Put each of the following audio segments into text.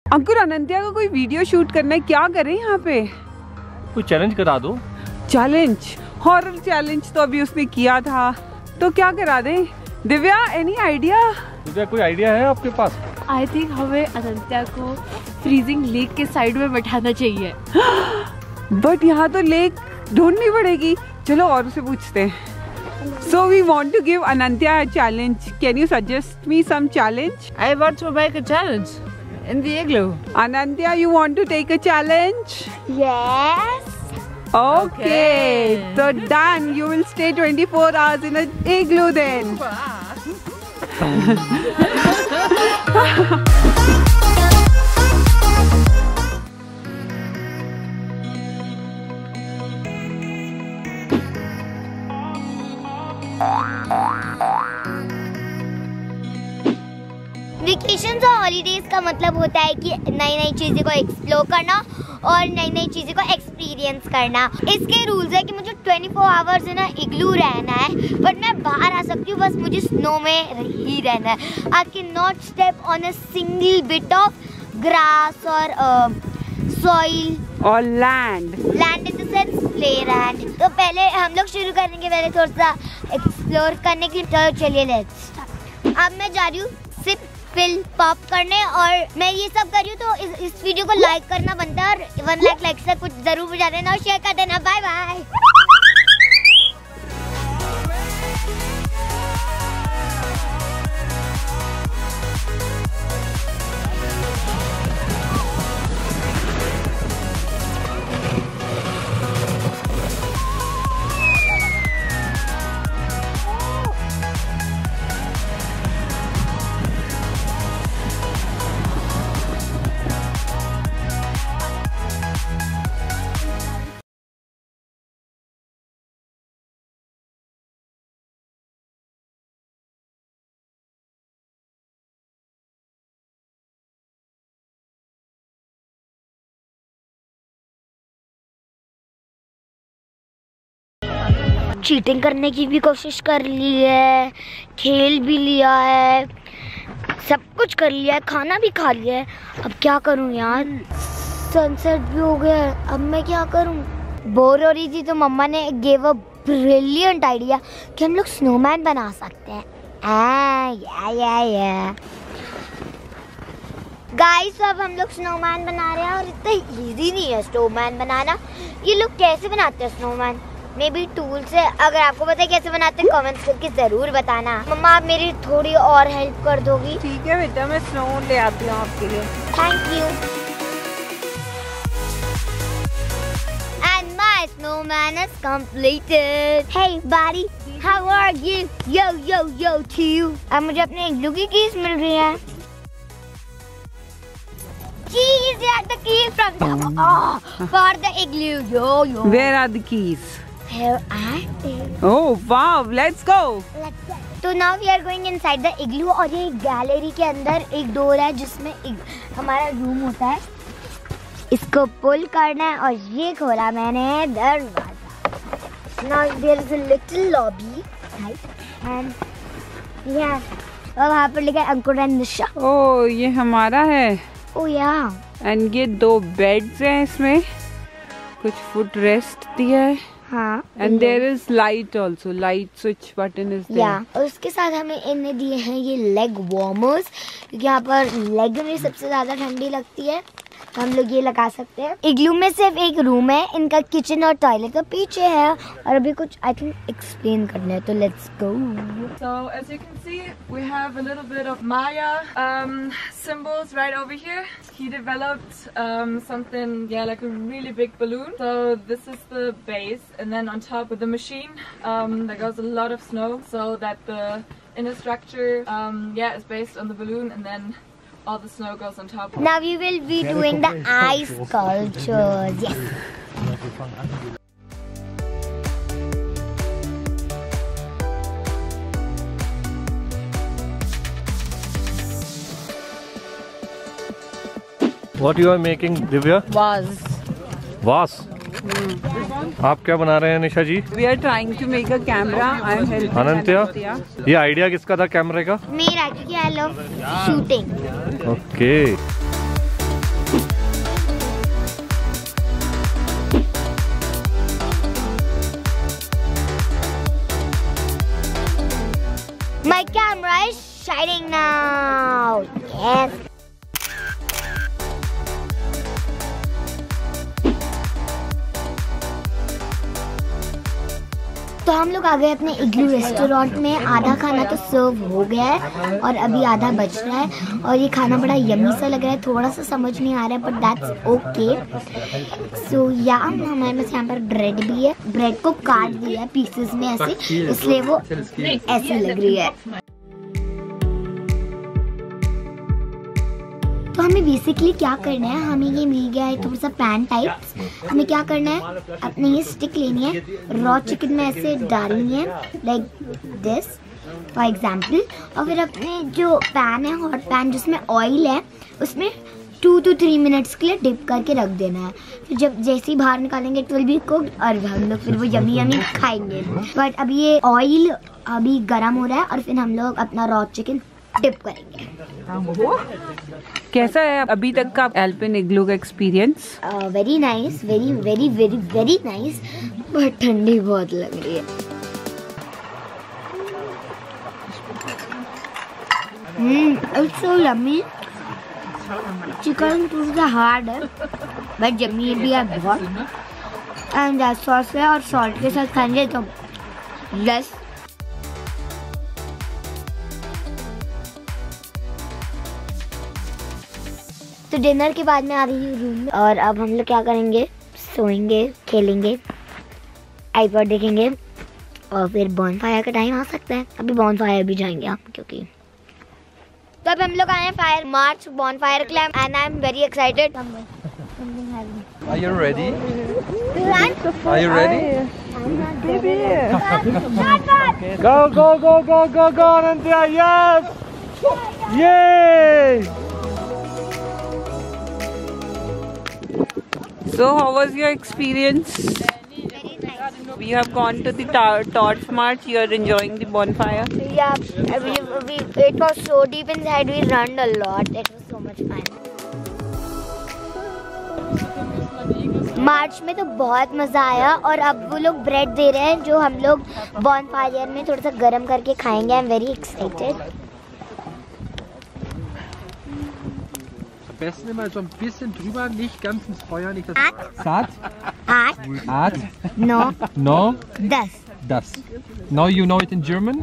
अंकुर अनंत्या का कोई video shoot करना है, क्या करें यहाँ पे? कोई चैलेंज करा दो। चैलेंज? हॉरर चैलेंज तो अभी उसने किया था, तो क्या करा दें? Divya, any idea? दिव्या, कोई आइडिया है आपके पास? आई थिंक हमें अनंत्या को फ्रीजिंग लेक के साइड में बैठाना चाहिए। बट यहाँ तो लेक ढूंढनी पड़ेगी। चलो और उसे पूछते हैं। So we want to give Ananthya a challenge. Can you suggest me some challenge? I want to make a challenge in the igloo. Ananthya, you want to take a challenge? Yes. Okay. So done. You will stay 24 hours in an igloo then. Vacations और holidays का मतलब होता है कि नई नई चीज़ें को एक्सप्लोर करना और नई नई चीज़ें को एक्सपीरियंस करना। इसके रूल्स है कि मुझे 24 आवर्स है ना इग्लू रहना है, बट मैं बाहर आ सकती हूँ, बस मुझे स्नो में ही रहना है। I can not step on a single bit of grass और सॉइल और land in the sense play land. तो पहले हम लोग शुरू करेंगे पहले थोड़ा सा एक्सप्लोर करने की। तो चलिए लेट्स स्टार्ट। अब मैं जा रही हूँ सिप फिल पॉप करने, और मैं ये सब कर रही हूँ, तो इस वीडियो को लाइक करना बनता है और 1 लाख लाइक से कुछ जरूर बजा देना और शेयर कर देना। Bye bye. चीटिंग करने की भी कोशिश कर ली है, खेल भी लिया है, सब कुछ कर लिया है, खाना भी खा लिया है। अब क्या करूं यार, सनसेट भी हो गया है, अब मैं क्या करूं? बोर हो रही थी तो मम्मा ने गिव अ ब्रिलियंट आइडिया कि हम लोग स्नोमैन बना सकते हैं। गाइस, अब हम लोग स्नोमैन बना रहे हैं और इतना इजी नहीं है स्नोमैन बनाना। ये लोग कैसे बनाते हैं स्नोमैन? मे बी टूल से। अगर आपको पता है कैसे बनाते हैं कमेंट्स करके जरूर बताना। मम्मा, आप मेरी थोड़ी और हेल्प कर दोगी? ठीक है बेटा, मैं स्नो ले आती हूँ आपके लिए। Thank you. And my snowman is completed. Hey buddy, how are you? Yo yo yo to you. अब मुझे अपने इग्लू की कीज मिल रही है। Keys, yeah, the keys from for the igloo. Yo yo. Where are the keys? Here are they. Oh wow, let's go. तो now we are going inside the igloo, और ये gallery के अंदर एक डोर है जिसमें हमारा रूम होता है। इसको पुल करना है और ये खोला मैंने दरवाजा। Now there is a little lobby, right? And yeah, और वहाँ पर लिखा है अंकुर एंड निशा। Oh, ये हमारा है। Oh yeah. एंड ये 2 बेड्स हैं, इसमें कुछ फुट रेस्ट दिया है। हाँ। And there is light also, light switch button is there. या और उसके साथ हमें इन्हें दिए हैं ये लेग वार्मर्स, क्योंकि यहाँ पर लेग में सबसे ज्यादा ठंडी लगती है, तो हम लोग ये लगा सकते हैं। इग्लू में सिर्फ एक रूम है, इनका किचन और टॉयलेट तो पीछे है, और अभी कुछ आई थिंक एक्सप्लेन करना है, तो let's go. So as you can see, we have a little bit of Maya symbols right over here. He developed something, yeah, like a really big balloon. So this is the base, and then on top with the machine, there goes a lot of snow, so that the inner structure, yeah, is based on the balloon, and then all the snow goes on top. Now we will be doing the ice sculptures. Yes. What you are making, Divya? Vase. आप क्या बना रहे हैं निशा जी? We are trying to make a camera. I am helping अनंत्या, ये idea किसका था कैमरे का? मेरा, क्योंकि I love shooting. Okay. exciting now. Yes. तो हम लोग आ गए अपने इग्लू रेस्टोरेंट में। आधा खाना तो सर्व हो गया है और अभी आधा बच रहा है और ये खाना बड़ा यम्मी सा लग रहा है। थोड़ा सा समझ नहीं आ रहा है बट दैट्स ओके। सो या हमारे पास यहाँ पर ब्रेड भी है। ब्रेड को काट दिया है पीसेस में ऐसे, इसलिए वो ऐसे लग रही है। तो हमें बेसिकली क्या करना है, हमें ये मिल गया है थोड़ा सा पैन टाइप। हमें क्या करना है, अपनी ये स्टिक लेनी है, रॉ चिकन में ऐसे डालनी है लाइक दिस फॉर एग्जाम्पल, और फिर अपने जो पैन है, हॉट पैन जिसमें ऑयल है, उसमें 2 to 3 मिनट्स के लिए डिप करके रख देना है। फिर जब जैसे ही बाहर निकालेंगे इट विल बी कुक्ड और हम लोग फिर वो यम्मी यम्मी खाएंगे। बट अभी ये ऑयल अभी गर्म हो रहा है और फिर हम लोग अपना रॉ चिकन डिप करेंगे। कैसा है अभी तक का एल्पिन इग्लू का experience? Very nice, very very very very nice, but ठंडी बहुत लग रही है। It's so yummy. चिकन थोड़ा सा हार्ड है बट यम्मी भी है बहुत। एंड सॉस है और सॉल्ट के साथ खाएंगे तो यस। तो डिनर के बाद मैं आ रही हूँ रूम में और अब हम लोग क्या करेंगे, सोएंगे, खेलेंगे, आईपॉड देखेंगे और फिर बॉनफायर का टाइम आ सकता है। अभी बॉनफायर भी जाएंगे हम, क्योंकि तो अब हम लोग आए हैं fire march bonfire club and I am very excited. Are you ready? Are you ready? Go go go go go go Anantya! Yes! Yay! So how was your experience? Very nice. We have gone to the torch march. You are enjoying the bonfire? Yeah, it was so deep inside. We ran a lot. It was so much fun. मार्च में तो बहुत मजा आया और अब वो लोग ब्रेड दे रहे हैं जो हम लोग बॉनफायर में थोड़ा सा गर्म करके खाएंगे। I am very excited. Am besten immer so ein bisschen drüber, nicht ganz ins Feuer, nicht das. Saat? 8, 8. No, No. 10. Das. Now you know it in German?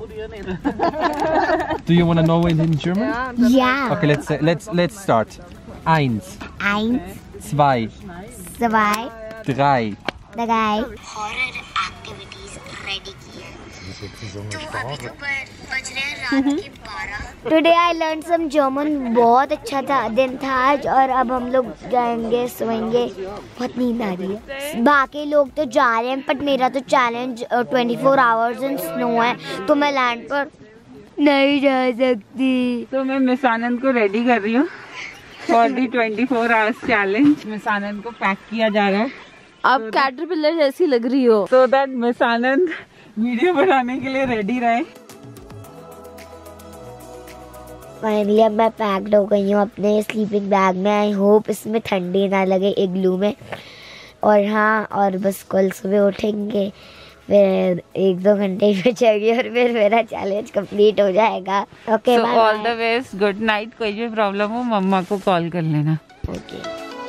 Do you want to know it in German? Yeah. Okay, let's start. 1, 1, 2, 2, 3. 3. Horror activities ready की है। तो अभी तो बज रहे हैं रात के 12। Today I learn some German. बहुत अच्छा था दिन था आज और अब हम लोग जाएंगे, सोएंगे। बहुत नींद आ रही है। बाकी लोग तो जा रहे हैं बट मेरा तो चैलेंज 24 आवर्स इन स्नो है तो मैं लैंड पर नहीं जा सकती। तो मैं मिस आनंद को रेडी कर रही हूँ for the 24 hours challenge. Miss Anand को पैक किया जा रहा है। आप कैटरपिलर जैसी लग रही हो। So that Miss Anand video बनाने के लिए रेडी रहे। फाइनली अब मैं पैक्ड हो गई हूँ अपने स्लीपिंग बैग में। आई होप इसमें ठंडी ना लगे इग्लू में। और हाँ, और बस कल सुबह उठेंगे, फिर 1-2 घंटे बचेगी और फिर मेरा चैलेंज कंप्लीट हो जाएगा। Okay, all the best, good night. कोई भी प्रॉब्लम हो मम्मा को कॉल कर लेना। Okay,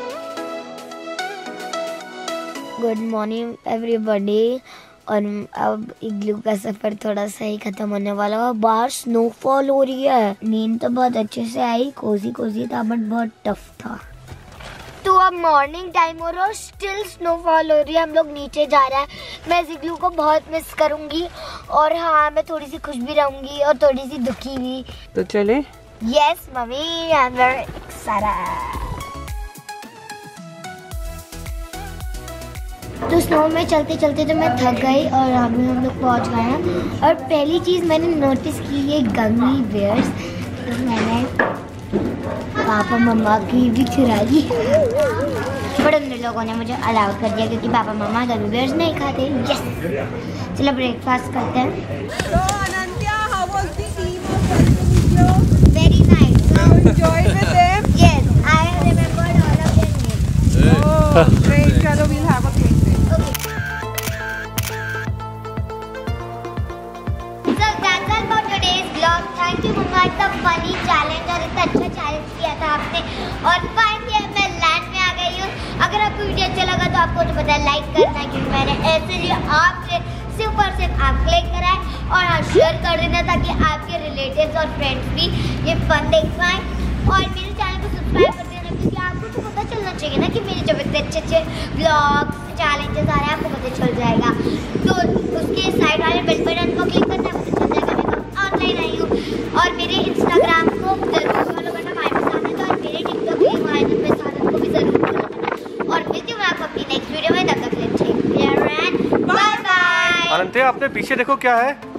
good morning everybody. और अब इग्लू का सफर थोड़ा सा ही खत्म होने वाला है। बाहर स्नोफॉल हो रही है। नींद तो बहुत अच्छे से आई, कोजी था बट बहुत टफ था। तो अब मॉर्निंग टाइम हो रहा है और स्टिल स्नोफॉल हो रही है। हम लोग नीचे जा रहे हैं। मैं इग्लू को बहुत मिस करूंगी और हाँ, मैं थोड़ी सी खुश भी रहूंगी और थोड़ी सी दुखी भी। तो चले। यस मम्मी, आई एम वेरी एक्साइटेड। तो स्नो में चलते चलते तो मैं थक गई और अभी हम लोग पहुँच गए हैं। और पहली चीज़ मैंने नोटिस की ये गमी बेयर्स। तो मैंने पापा मम्मा की भी चुरा ली बट उन लोगों ने मुझे अलाउ कर दिया क्योंकि पापा मम्मा गमी बेयर्स नहीं खाते। यस, चलो ब्रेकफास्ट करते हैं। So Anantya, how was the team of video? Very nice. You enjoyed with them? Yes, I remembered all of their names. Oh, great. चलो, we'll have a great day. So that's all for today's vlog. Thank you, Mama. किया था आपने। और finally मैं land में आ गई हूँ। अगर आपको वीडियो अच्छा लगा तो आपको तो पता है लाइक करना, क्योंकि मैंने ऐसे लिए आपसे सिर्फ और सिर्फ आप क्लिक करा है। और हाँ, शेयर कर देना ताकि आपके रिलेटिव्स और फ्रेंड्स भी ये फन देख पाएँ। और मेरे चैनल को सब्सक्राइब कर देना, क्योंकि आपको तो पता चलना चाहिए ना कि मेरे जब इतने अच्छे अच्छे ब्लॉग्स चैलेंजेस आ रहे हैं आपको पता चल जाएगा। तो उसके साइड वाले बेल बटन को क्लिक करना, पता चल जाएगा मैं ऑनलाइन आई हूँ। और मेरे इंस्टाग्राम को जरूर फॉलो करना, माय सादत, और मेरे टिकटॉक के माय सादत को भी जरूर फॉलो करना। और मिलती हूँ आपको अपनी नेक्स्ट वीडियो में, तब तक के लिए बाय बाय। अनंत्या, आपने पीछे देखो क्या है।